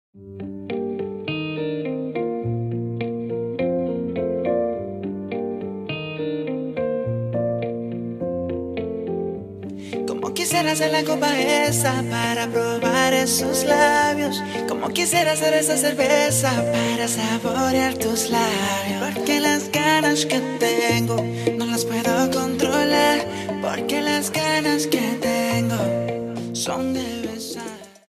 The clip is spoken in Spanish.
Como quisiera ser la copa esa para probar esos labios. Como quisiera ser esa cerveza para saborear tus labios. Porque las ganas que tengo